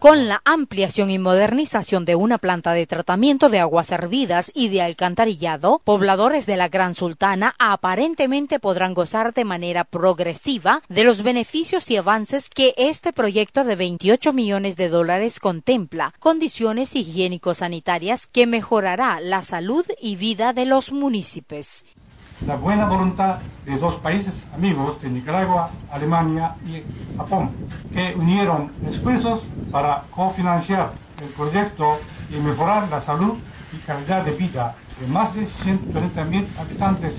Con la ampliación y modernización de una planta de tratamiento de aguas servidas y de alcantarillado, pobladores de la Gran Sultana aparentemente podrán gozar de manera progresiva de los beneficios y avances que este proyecto de $28 millones contempla, condiciones higiénico-sanitarias que mejorará la salud y vida de los municipios. La buena voluntad de dos países amigos de Nicaragua, Alemania y Japón, que unieron esfuerzos para cofinanciar el proyecto y mejorar la salud y calidad de vida de más de 130,000 habitantes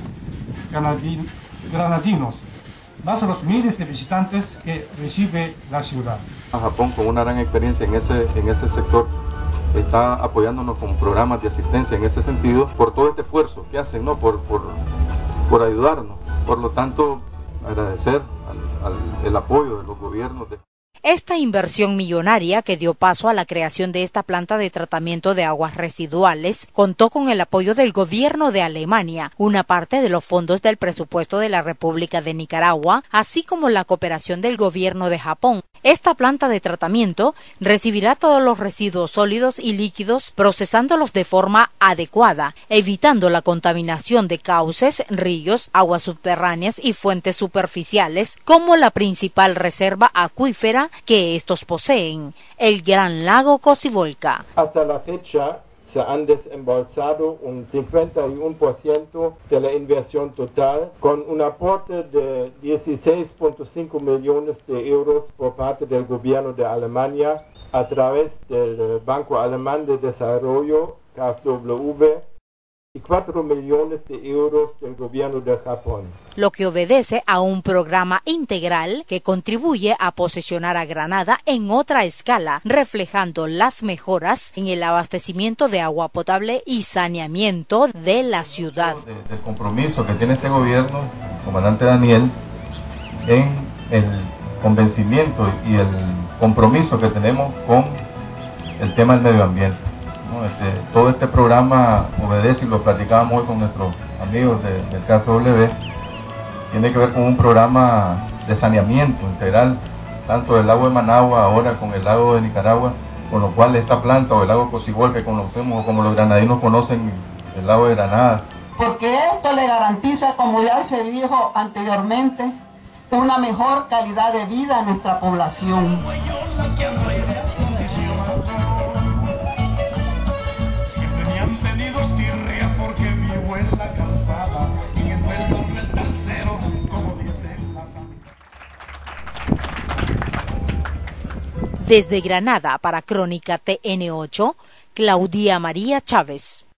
granadinos, más de los miles de visitantes que recibe la ciudad. Japón, con una gran experiencia en ese sector, está apoyándonos con programas de asistencia en ese sentido por todo este esfuerzo que hacen, ¿no? por ayudarnos. Por lo tanto, agradecer el apoyo de los gobiernos. Esta inversión millonaria que dio paso a la creación de esta planta de tratamiento de aguas residuales contó con el apoyo del gobierno de Alemania, una parte de los fondos del presupuesto de la República de Nicaragua, así como la cooperación del gobierno de Japón. Esta planta de tratamiento recibirá todos los residuos sólidos y líquidos, procesándolos de forma adecuada, evitando la contaminación de cauces, ríos, aguas subterráneas y fuentes superficiales, como la principal reserva acuífera que estos poseen, el Gran Lago Cocibolca. Hasta la fecha se han desembolsado un 51% de la inversión total, con un aporte de 16,5 millones de euros por parte del gobierno de Alemania a través del Banco Alemán de Desarrollo, KfW, y 4 millones de euros del gobierno de Japón. Lo que obedece a un programa integral que contribuye a posicionar a Granada en otra escala, reflejando las mejoras en el abastecimiento de agua potable y saneamiento de la ciudad. Del compromiso que tiene este gobierno, el comandante Daniel, en el convencimiento y el compromiso que tenemos con el tema del medio ambiente. Todo este programa obedece, y lo platicábamos hoy con nuestros amigos del KfW, tiene que ver con un programa de saneamiento integral, tanto del lago de Managua, ahora con el lago de Nicaragua, con lo cual esta planta, o el lago Cocibolca que conocemos, o como los granadinos conocen, el lago de Granada. Porque esto le garantiza, como ya se dijo anteriormente, una mejor calidad de vida a nuestra población. Desde Granada para Crónica TN8, Claudia María Chávez.